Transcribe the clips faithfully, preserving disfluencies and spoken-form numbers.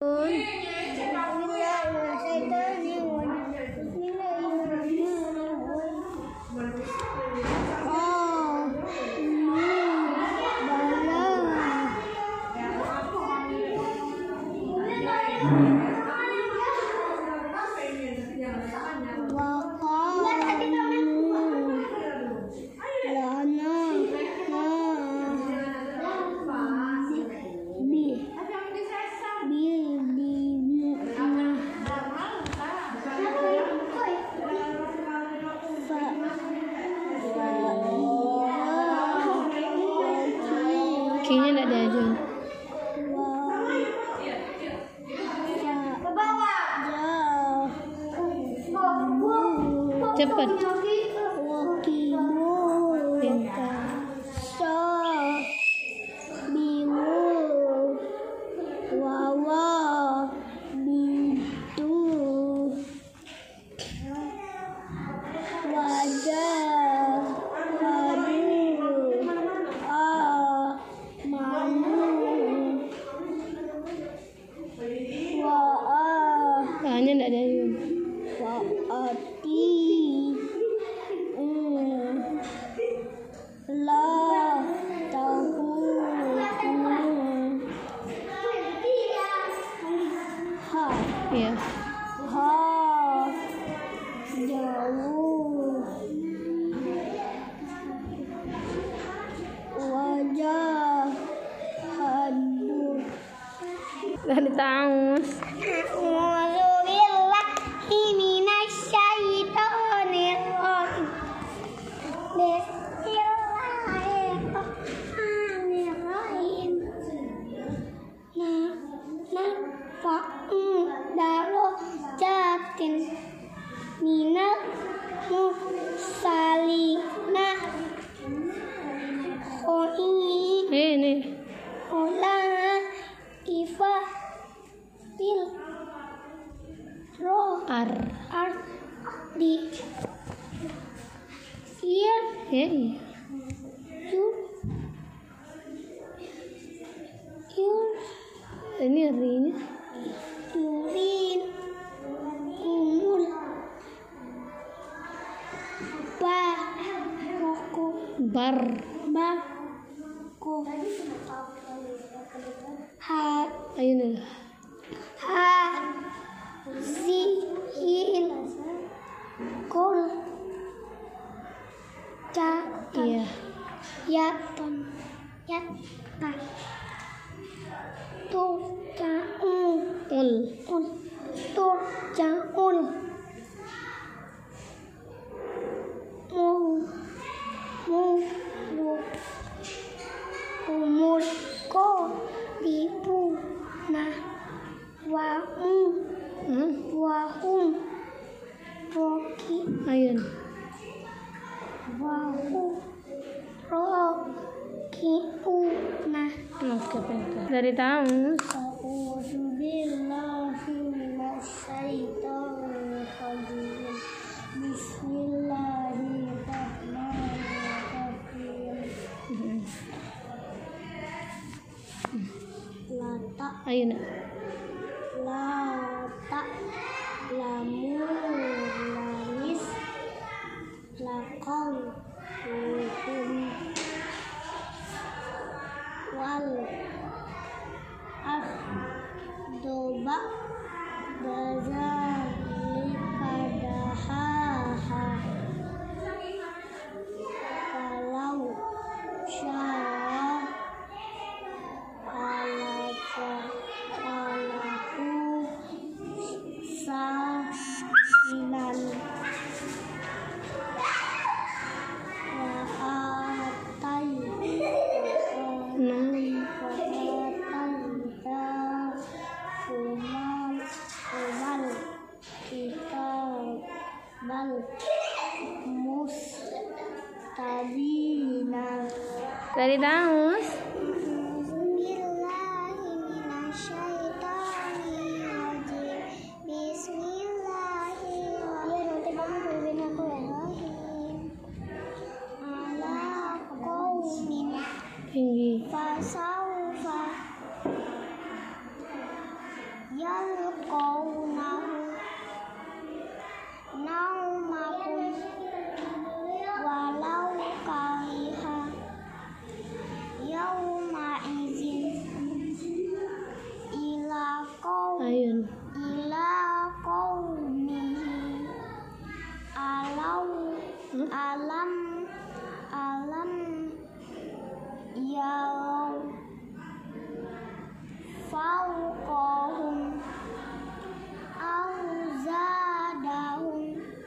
Kayaknya enggak ada aja. Cepat. Hanya enggak ada yun. Waati mm, la tahu mm, ha Iya. ha jauh wajah haduh Dari taus. Darajatin minal mursalina khoi Ini. ola ifa bil ro Ar. ar di fir Ya, iya. yur yur Ini artinya yurin umul ba roko bar. ba ko ha Ayun na. ha zi il kol ja Iya. ya ton ya ta tu ja un Ul. un tu ja un mu mu mu umur ko dipu na wa um Hmm? wa um roki Ayun. wa um roki una Mas kapenta. Dari taus. A'udzubillahi minasyaitonir rajim. Bismillahirrahmanirrahim. Lata Ayun na. lata lamu lamis lakong hukum wal af doba bazalika dahaha kalau syara alaja alahu sahinan wa'atai Nah. bal mustabina Dari taus. Bismillahirrahmanirrahim. Bismillahirrahmanirrahim. Ala qaumin Tinggi. fasaufa yalqawnahu naumakum walau kariha yauma izin ila qaum Ayun. ila qaumihi alau Hmm? alam alam yarau fawqahum au zadahum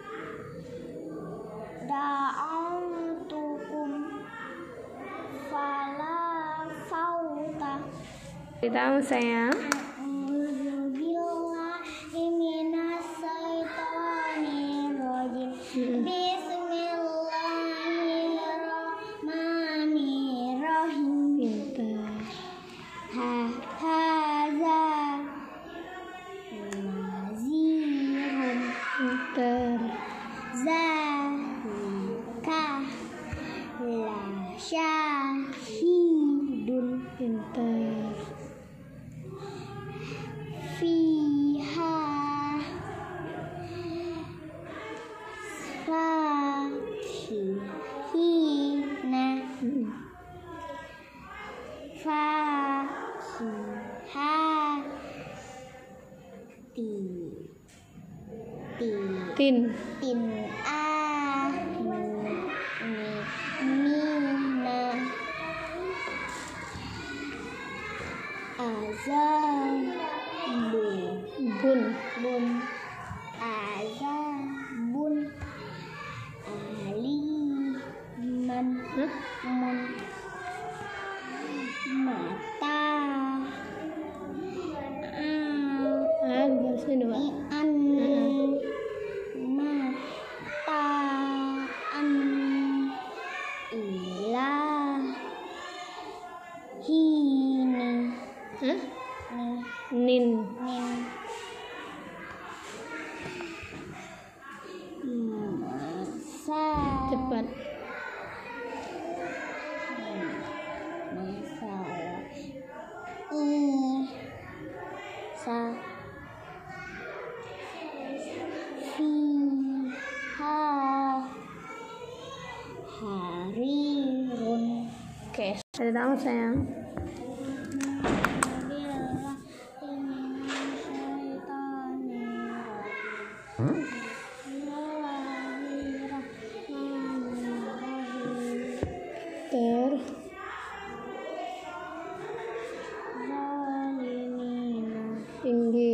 da'autukum fala fauta. Tahu sayang. A'udzubillahi minasyaitonirrajim. Mm-mm. Bismillahirrahmanirrahim. Pintar. Ha haza nazirun Pintar. zaka la syahidun Pintar. fiha fakihina Mm-mm. fakiha ti ti Tin. tin a mi mina azabun Bun. bun azabun aliman Hah? mun mata Ah, bahasa dua. an mata an ila hini Hah? nih Nin. nin masa Cepat. masalah i sa fiha harirun. Oke. Ada tahu sayang. Ter. Tinggi.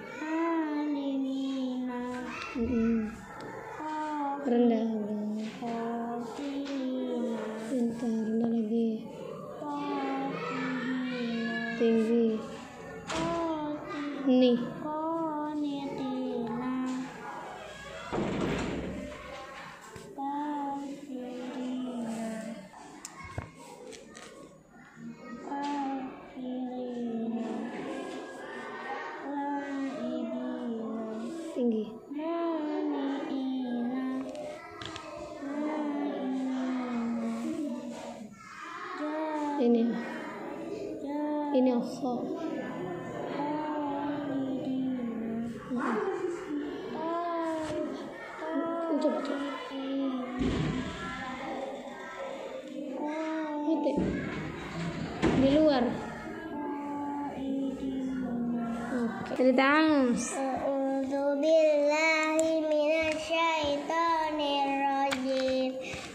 Mm-mm. Rendah. Pintar. Rendah lagi. Tinggi. Nih. Tinggi. Ini. Ini kho. Coba coba. Mati. Di luar. Oke. Dari tangan. A'udzubillahi minasyaitonirrajim.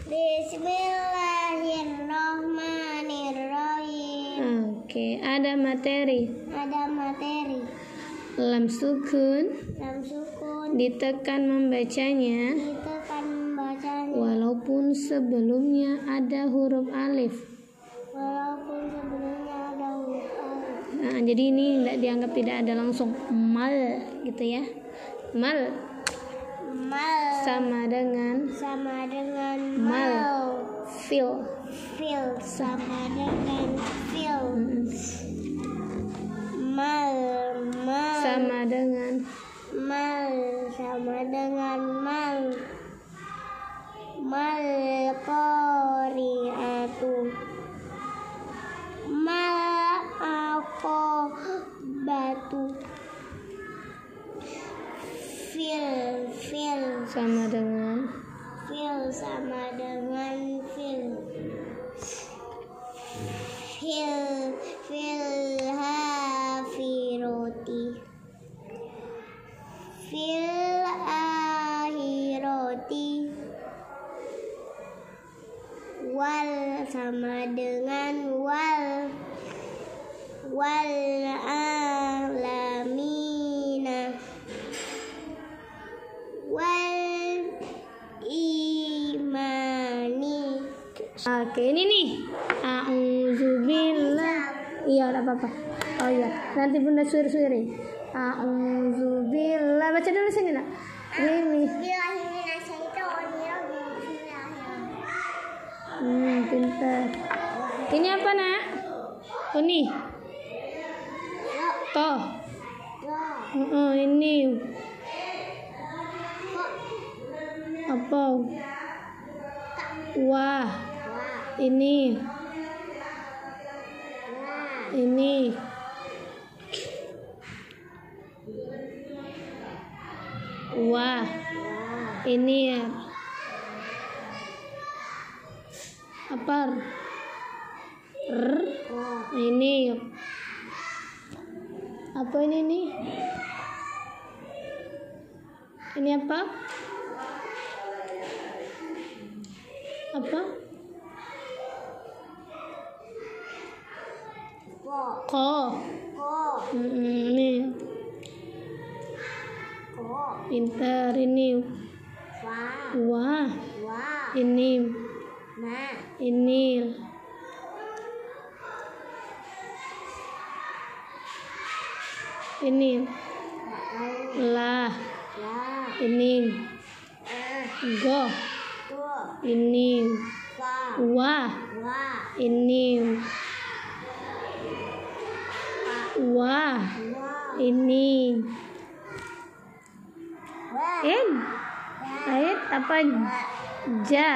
Bismillahirrahmanirrahim. Oke, ada materi. Ada materi. Lam sukun Lam sukun ditekan membacanya ditekan membacanya walaupun sebelumnya ada huruf alif. walaupun sebelumnya ada huruf alif. Nah, jadi ini tidak dianggap tidak ada langsung mal gitu ya. Mal Mal sama dengan sama dengan Mal. mal. fil. Fil sama dengan fil. Mm-mm. Mal mal Sama dengan mal sama dengan mal. Mal qari'atu. Mal aqabatu. sama dengan Fil sama dengan fil. Fil fil hafiroti. Fil ahiroti. Wal sama dengan wal. Wal alamina. Wal imani. Oke, ini nih. A'udzubillah. Iya, enggak apa-apa. Oh iya, nanti Bunda suir-suirin. A'udzubillah. Baca dulu sini, Nak. Ini. Hmm, pintar. Ini apa, Nak? Ini. Toh. Uh-uh, ini. Apa? Wah. Ini. Ini. Wah. Ini. Apa? R. Ini. Apa ini nih? Ini apa? Apa? Ko. Mm, ini. Pintar ini. Wah. Ini. Ini. Ini. Lah. Ini. Go. Ini. Wah. Ini. Wah. Ini. En. Ayat apa? Ja.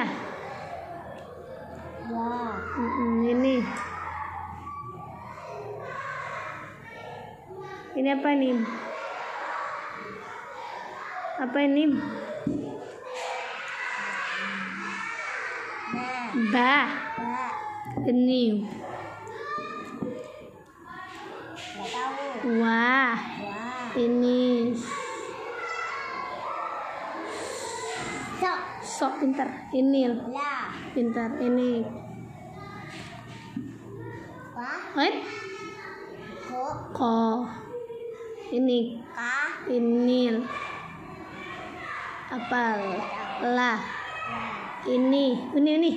Mm-mm, ini. Ini apa nih? Apa ini? Ba. Ini. Wah. Ini. Sok pintar. Ini. Pintar. Ini. Wait. Ko. Ini. Ini. Apal. Lah. Ini. Ini ini.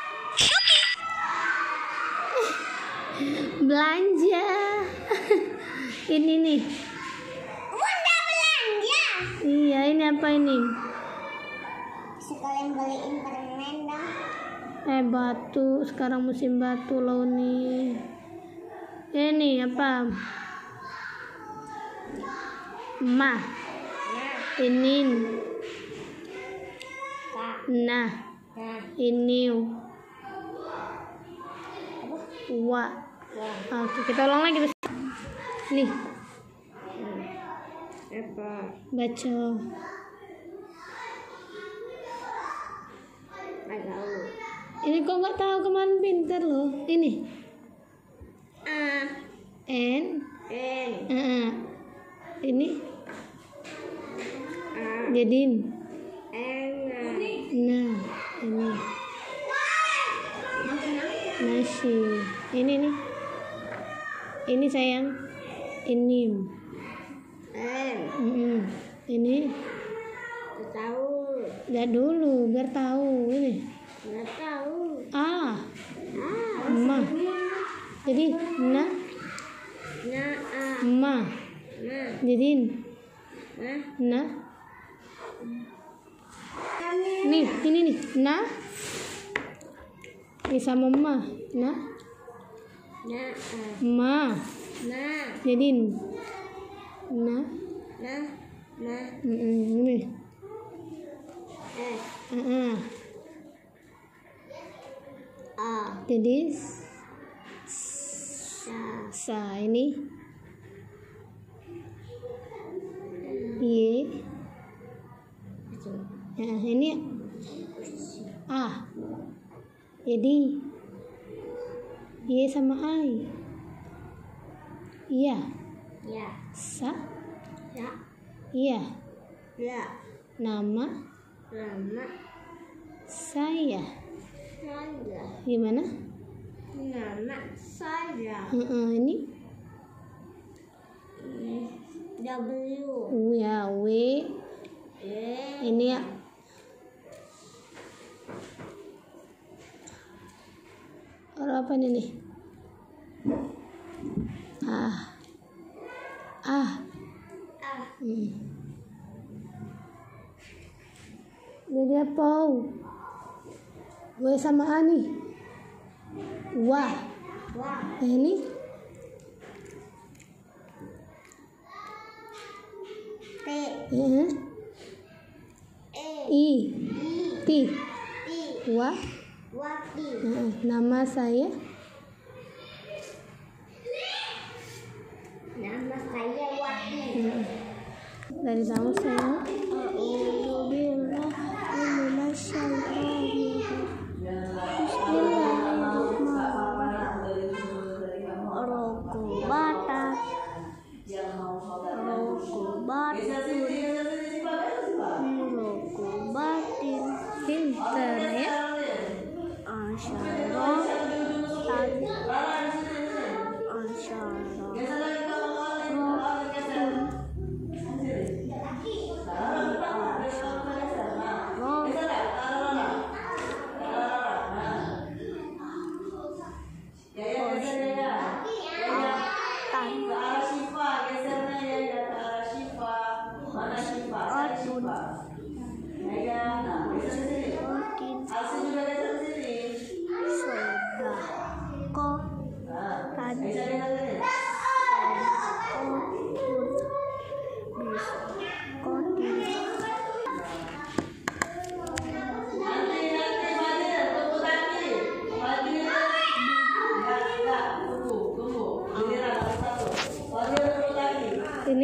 Belanja. Ini nih. Bunda belanja. Iya, ini apa ini? Sekalian beliin permen dong. Eh, batu. Sekarang musim batu loh nih. Ini apa? Ma. Ini. Nah. Ini. Wa. Oke, kita ulang lagi. Nih. Apa? Baca. Ini kok nggak tahu, kemarin pinter loh. Ini. A. N. N. Uh, ini. A. Jadiin. N. Nah, ini. Nasi. Ini nih. Ini sayang. Ini. N. Mm-mm. Ini. Tahu. Lihat dulu biar tahu. Ini. Nggak tahu. A. Ah. Ma. Jadi na. Na. A. Ma. Na. Jadiin. Na. Na. Nih, ini nih. Na. Ini sama ma. Na. Na. A. Ma. Na. Jadiin. Na. Na. Na. Mm-mm. Ini. Eh. Uh-uh. A. Jadi Sa. sa ini. Y. Nah, ini A. Jadi Y sama I. Iya. Ya. Sa. Ya. Iya. Ya. Nama Nama saya. saya. Gimana? Nama saya. Uh-uh, ini W. ya W. E. Ini ya. Orang apa ini nih? Ah. Ah. A. Hmm. Jadi apa? W sama A nih. Wah. Wah. Eh, ini T. eh, E. I. T. I. Wah. Wati. Nah, nama saya. Nama saya Wati. Hmm. Dari tamu saya. Rokobatan, rokobatin, Pinter ya. asyaratan, asyaratan, Ini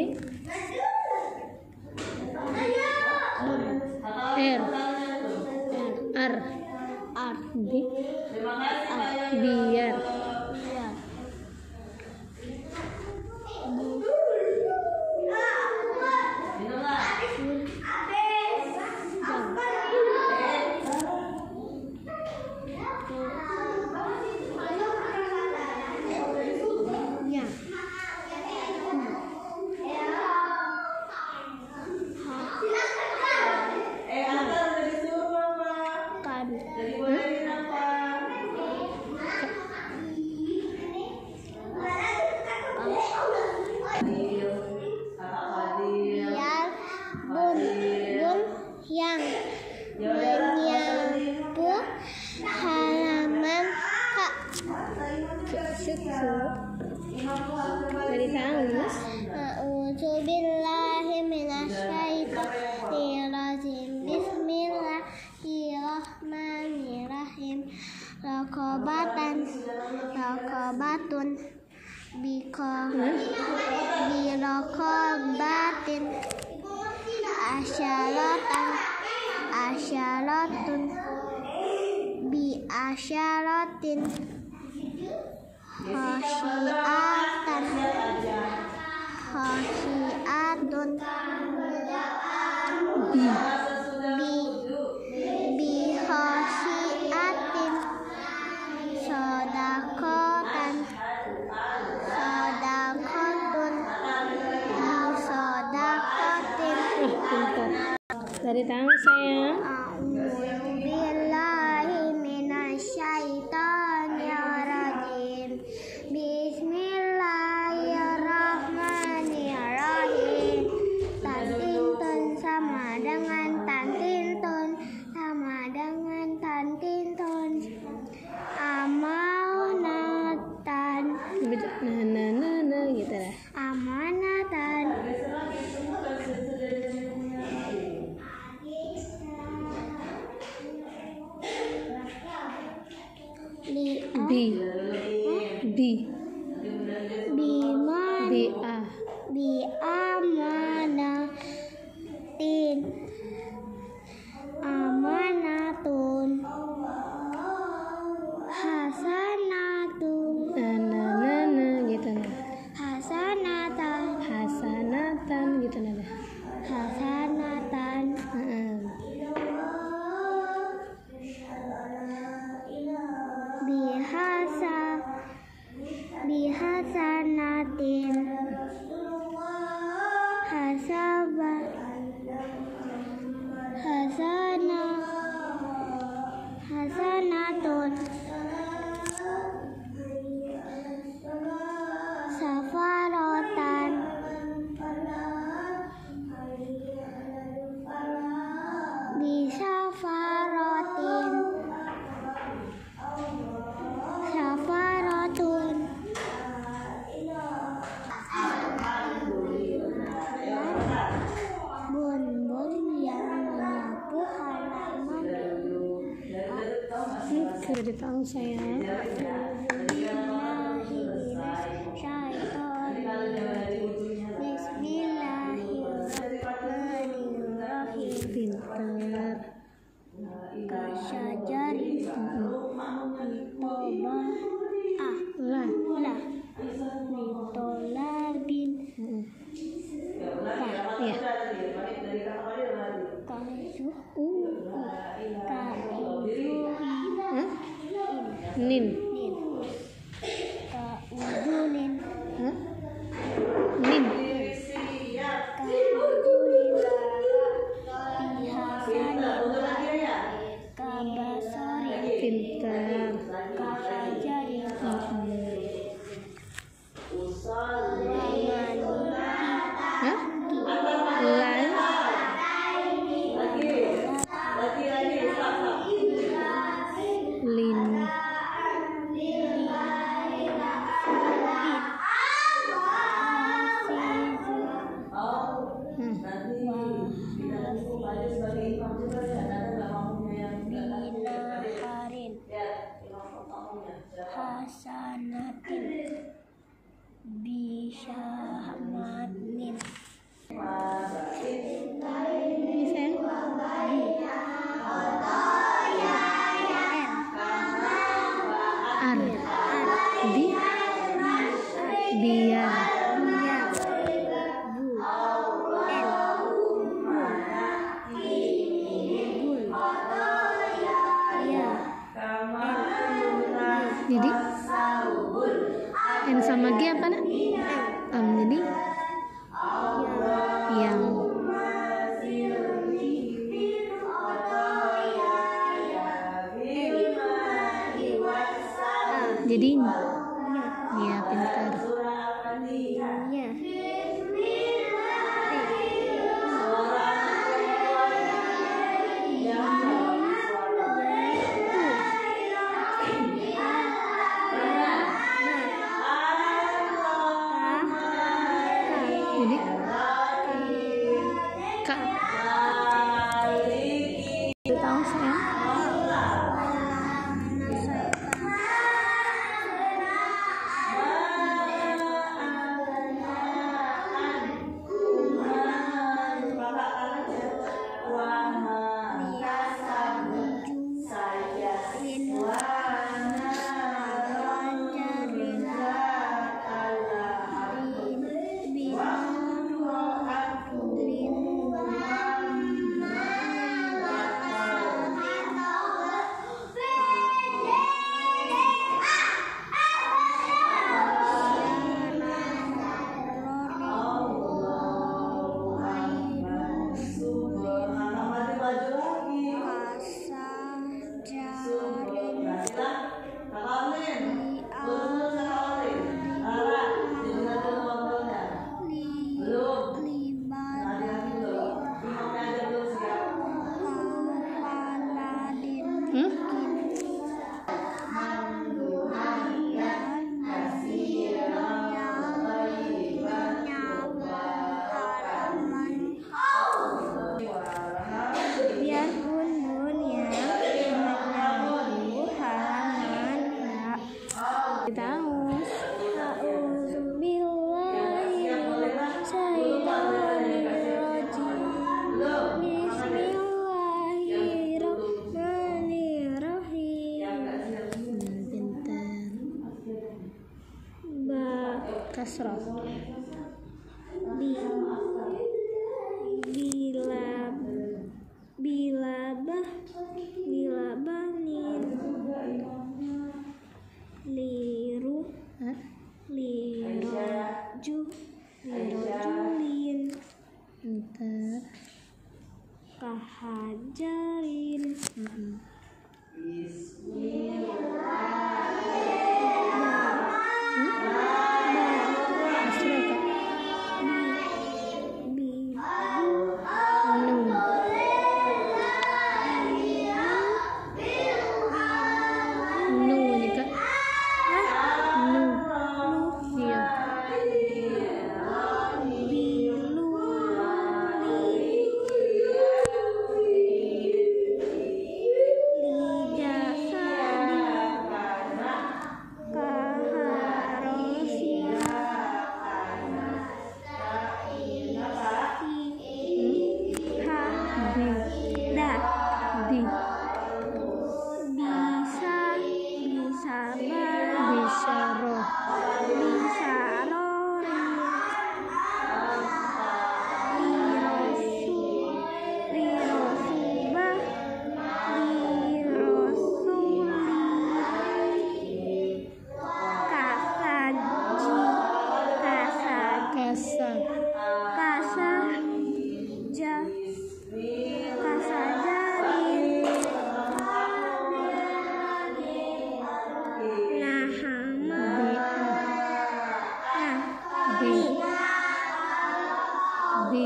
R. R. R. B. Biar. Yang menyapu halaman Kak. Dari Tamus. A'udzubillahi minasyaitonirrajim. Bismillahirrahmanirrahim. Raqabatan raqabatun bika biraqabatin asyaratan asyaratun bi asyaratin khasyiatan khasyiatun bi bi khasyiatin sodakotan sodakotun bi sodakotin. Pintar. Dari tangan saya. A'udzubillahi minasyaitonirrajim. Bismillahirrahmanirrahim. Tantintun sama dengan tantintun sama dengan tantintun. Amanatan. Nah, nah, nah, nah, gitu lah. Amanatan. B. B. Bima B A. bi amanatin tahu sayang. Bismillahirrahmanirrahim. Pintar. Kasyajari toba ah Lah. lah litolabin kah Ya. kazu Uh. kaizui Hah? Nin. nin kaudunin Hah? Nin. kaudunin bihasanin kabasarin Pintar. kahajarin Hah? Lan. Lin. Hmm. Binaharin hasanatin bisyahmatin Bisa ya? Ar. Bi. Biar. Jadi N sama G apa nak? Um, jadi yang jadi ya pintar. Jadi kak tahu sayang. Hmm? Biarpun dunia menyapu halaman tak Tahu. A'udzubillahi minasyaitonirrajim. Bismillahirrahmanirrahim. Hmm, pintar. Ba Kasroh. bi bila bilabah bilabanin liru Hah? liroju lirojulin Pintar. kahajarin Mm-mm. Kasroh kak. bi Nu. Nu ini kak. Nu. Iya. Lijasa bi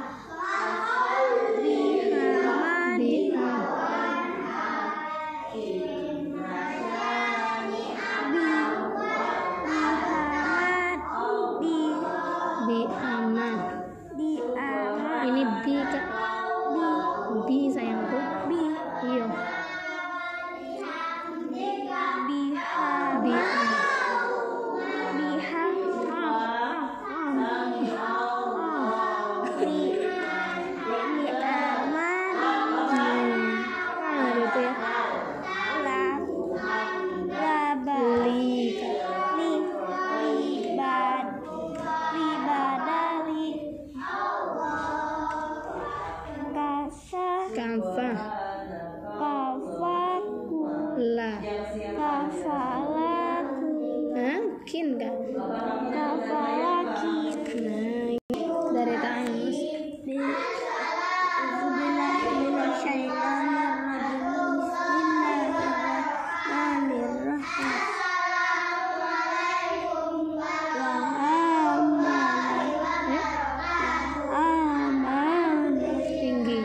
bi ama ini bi Kak. Bi sayangku bi iya bi kafa la Hah? kin Kak. Nah, dari Taanus tinggi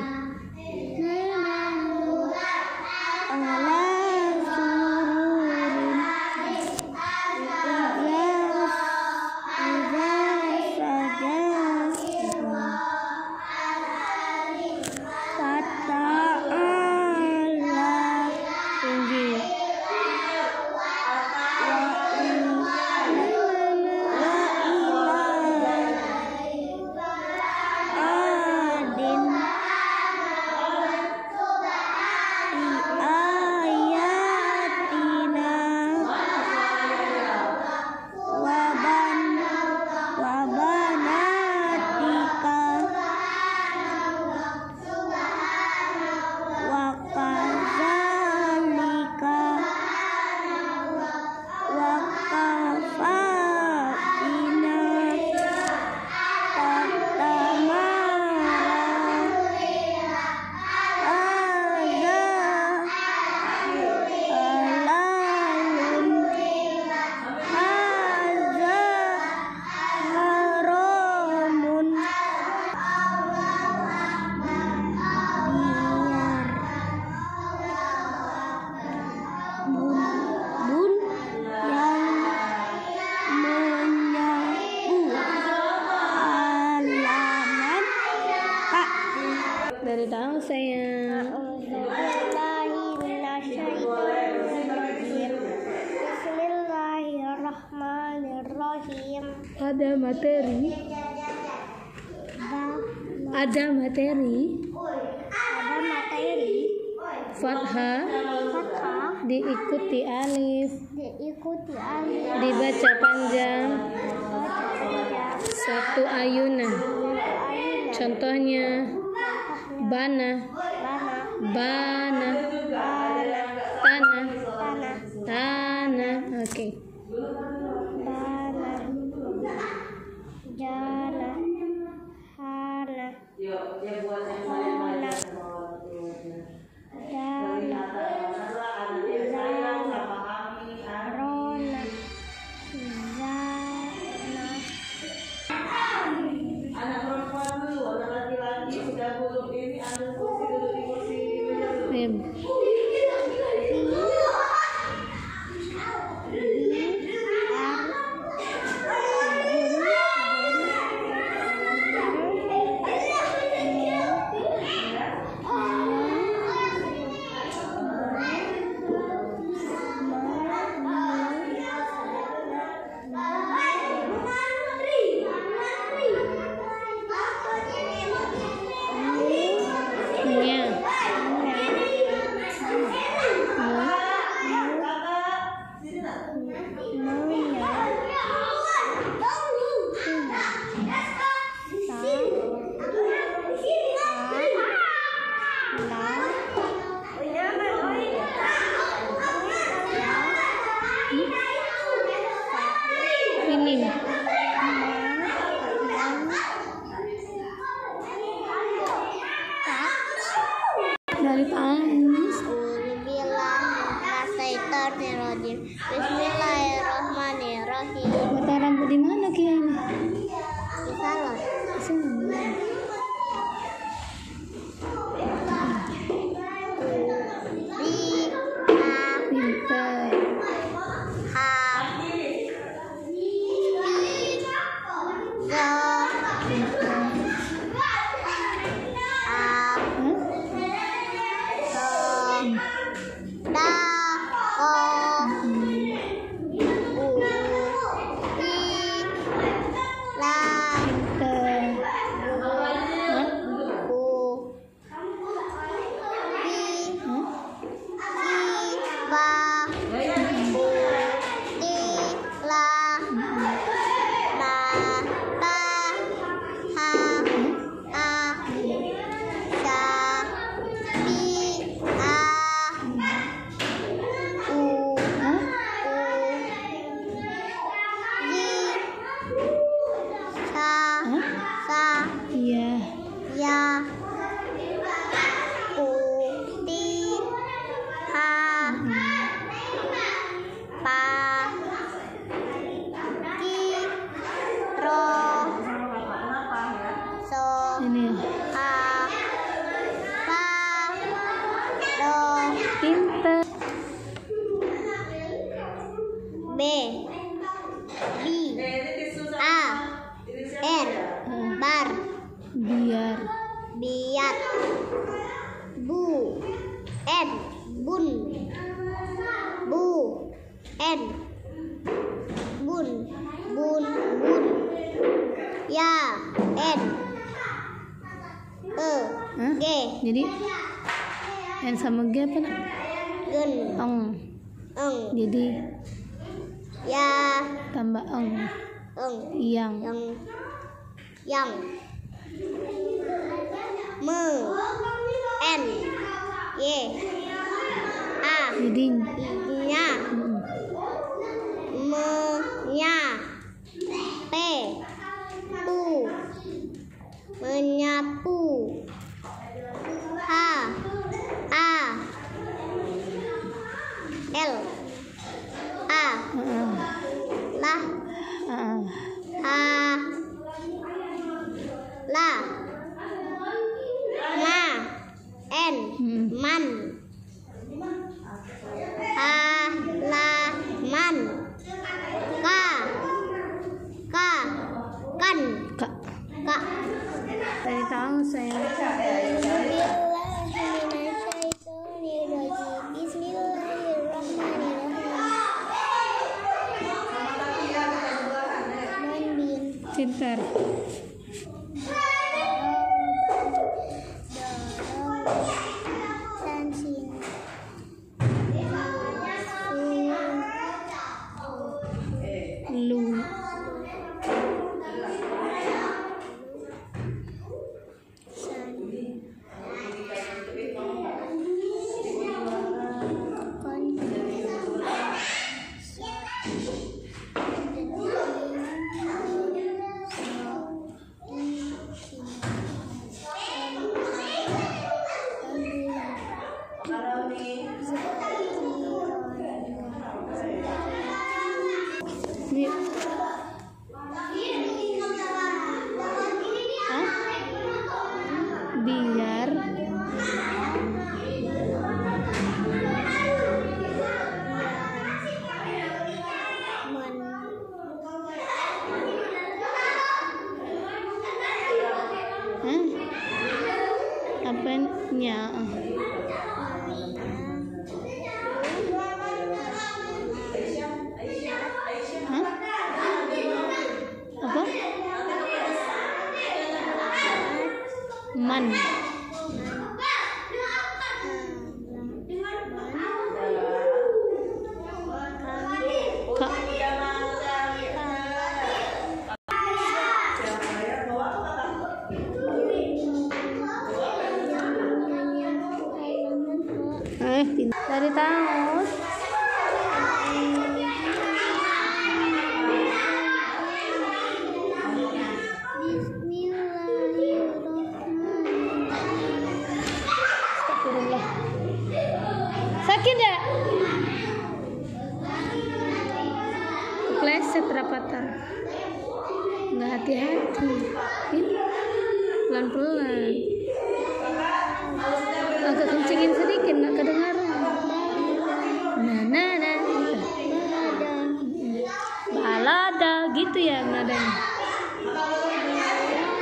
dari tahu sayang. Bismillahirrahmanirrahim. Ada materi. Ada materi. Ada materi. Fathah. Fathah. Diikuti alif. Diikuti alif. Dibaca panjang. Baca panjang. Satu ayunan. Ayunan. Contohnya bana, Bana. bana, Bana. tanah, Tanah. tanah. Oke. Bana. Jana. Hana. Hona. Dana. Zana. Rona. Zana. Anak perempuan dulu, anak laki-laki sudah duduk ini, ambil kursi duduk di kursi meja dulu. Mem. Nya. Ini. Dari Taanus. Bismillahirrahmanirrahim. Mata rambut di mana kayaknya? Di salon. Di sana. Biar. Biat. Bu. En. Bun. Bu. En. Bun. Bun. Bun. Ya. En. E. Hah? G. Jadi N sama G apa? Gen. Eng. Eng. Jadi Ya. tambah eng. Eng. Yang. Yang. Yang. Me. N. Y. A. Jadi Nya. mm, Me. Nya. P. Pu. Menyapu. H. A. L. A. uh, Lah. uh, Ha. La. Ma. En. mm, Man. Ha. La. Man. Ka. Ka. Kan. Kak. Ka. Dari tahu saya. Bismillahirrahmanirrahim. Pintar. Lu. Ini. Hah? Biar. Hah? Apanya? Hah? Apa? Man. Ka. Eh, dari tahun. Astagfirullah. Sakit ya? Kepleset rapatan. Nggak hati-hati. Ih, pelan-pelan. Agak kencengin sedikit, nggak kedengaran. Nah, nah, nah. Balada gitu ya nadanya.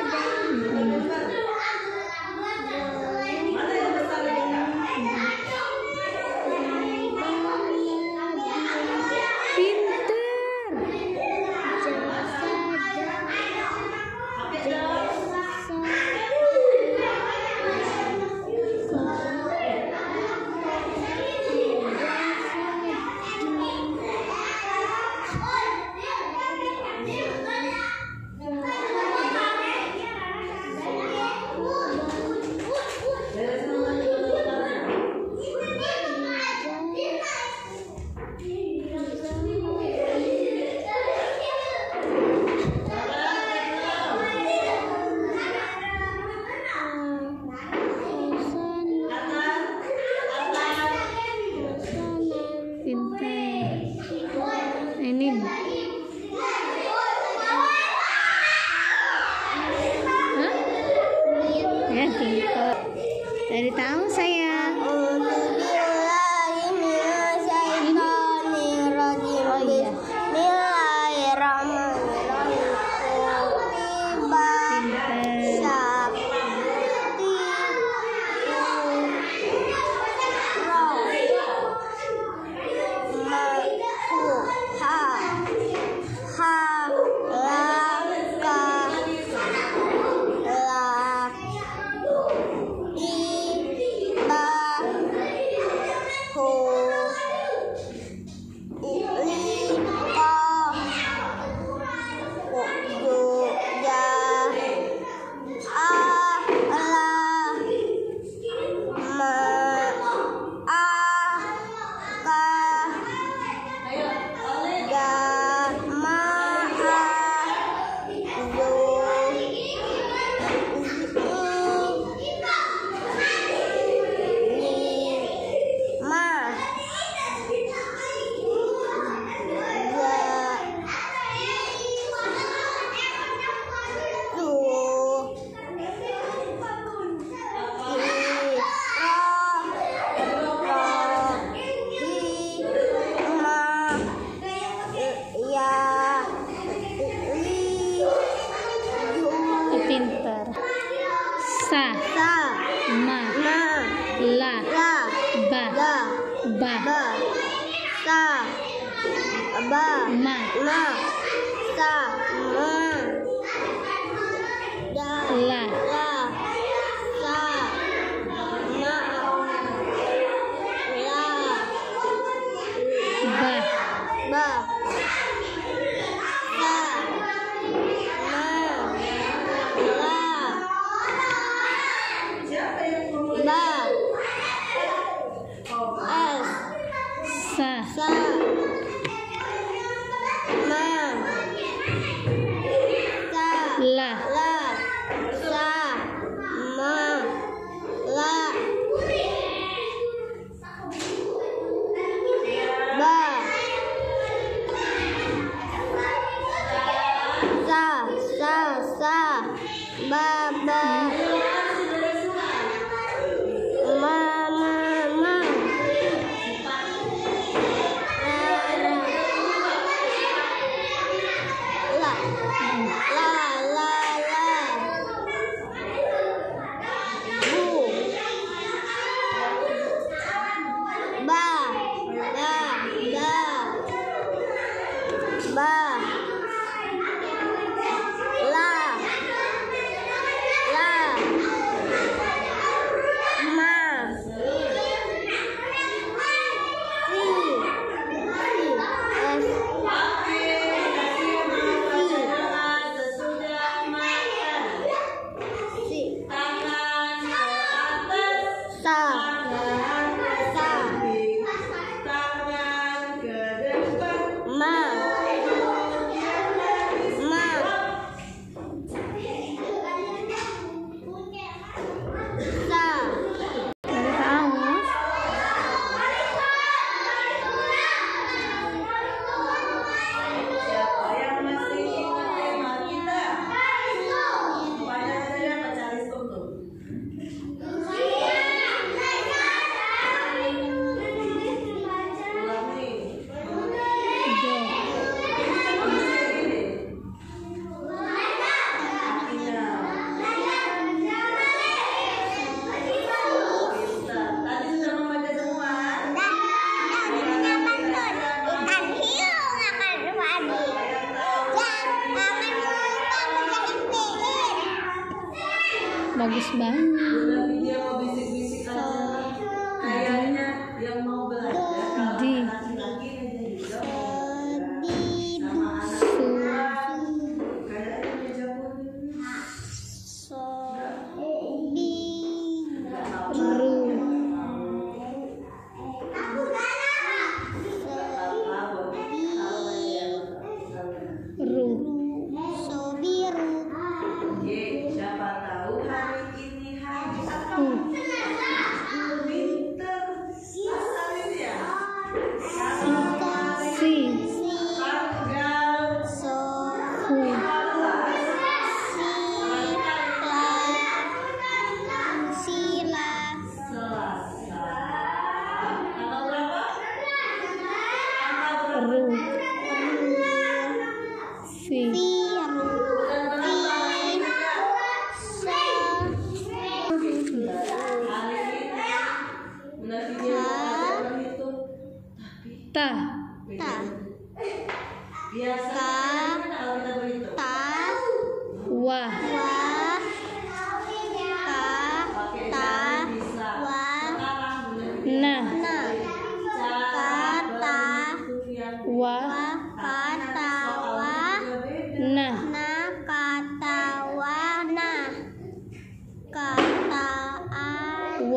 Ya, pintar. Dari tahu sayang. Oh iya. Pintar. Sa, Sa, ma, ma, la, la, ba, da, ba, ba, sa, ba, ma, ma, sa, ma, da, la, la, sa, ma, la, ba, ba, sa, ma, la, ba, S, sa, sa, ma, sa, la, la, sa, ma, la, ba, sa, sa, sa, ba, ba, ma, ma, ma, la, la, la, la, bu, ba, ba, ba, ba, la, la, ma, si, si, Tangan ke atas, sa, sa, tangan ke depan. ma, ma, sa, dari tahu. Siapa yang masih ingat tema kita? Pada saya pacaris tutup. Ulangi. Jo, Iya. Bisa. Tadi sudah membaca semua. bagus banget. Tapi dia mau bisik-bisik aja. Kayaknya yang mau belajar kalau Di. laki-laki jadi sama anak Su, kayaknya meja putih. so, bi, ru, ru, so, biru, Oke, siapa tahu hari ini hari apa? u, Pinter. Asalin ya. si,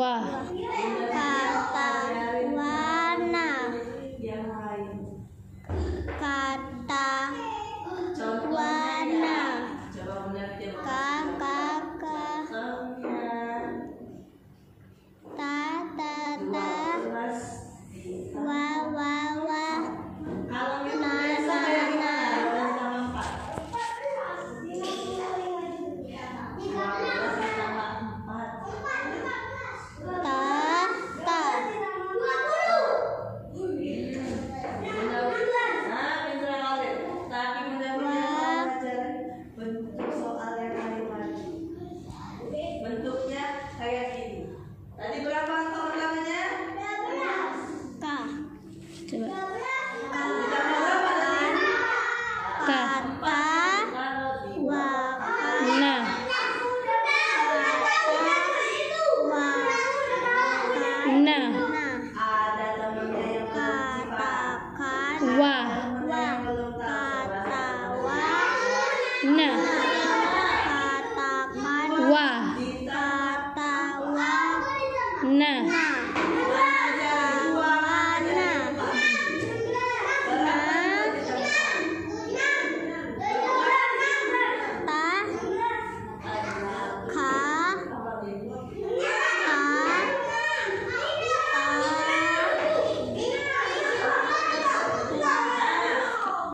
Wah. Kata warna. Yang lain. Kata Contohnya. warna. Coba pengertian. Kakak. Contohnya. Ta ta ta. Terus. Wa wa wa. Kalau yang Nah, biasa nah, kayak gimana? nah. Dua tambah empat. Dua belas ditambah empat. Ta ta. Nah, pintar kalian. Tapi mudah-mudahan belajar bentuk soal yang lain lagi. Bentuknya kayak gini. Tadi berapa